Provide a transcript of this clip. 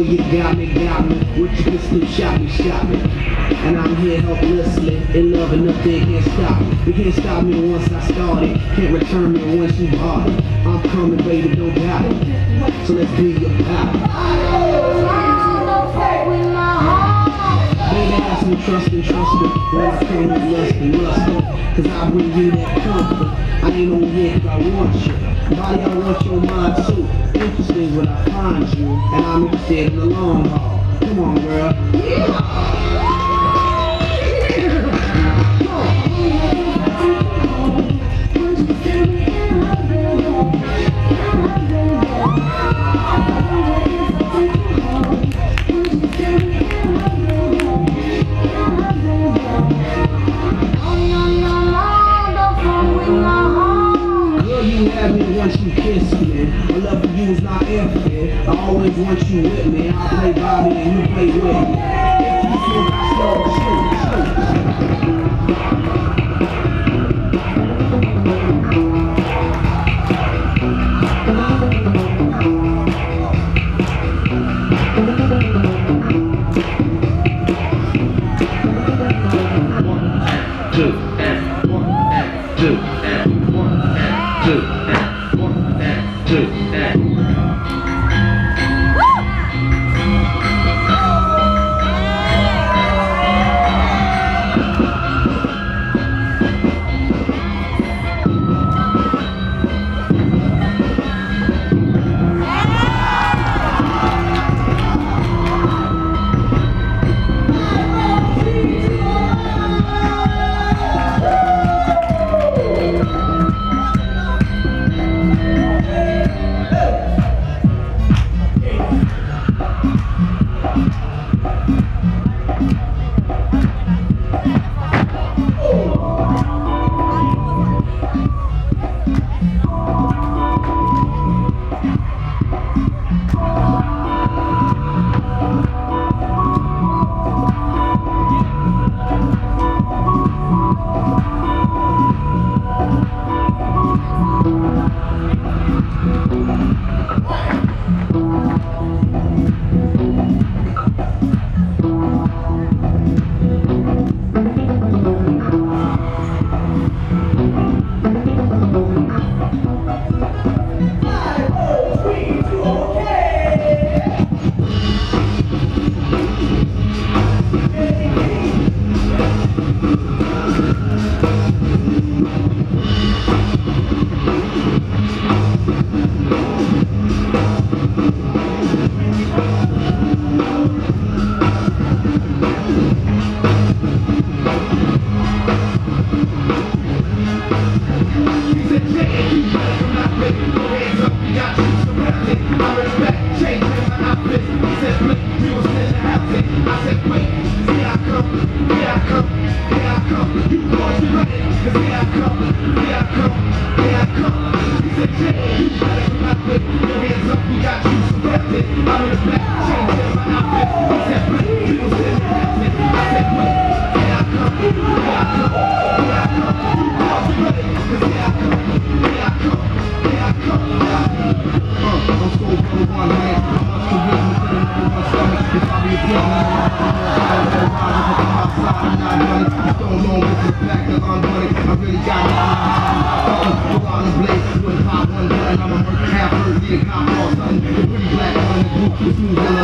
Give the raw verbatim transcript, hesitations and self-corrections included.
you got me, got me. What you can still shot me, shot me. And I'm here helplessly, in love and nothing can't stop me. You can't stop me once I started, can't return me once you bought it. I'm coming, baby, don't doubt it. So let's be about it. Baby, have some trust and trust me when I come with lust and lust. Cause I bring you that comfort. I ain't on yet, I want you. Body, I want your mind too. Interesting when I find you, and I'm interested in the long haul. Come on, girl. Yeah. Once you kiss me, my love for you is not infinite. I always want you with me. I play Bobby and you play with me. If you feel I slow, shoot, shoot. One, two, and one, and two, and one, and two, and one, and two, and I'm a half earth, the cop or something. The pretty black on the group, the smooth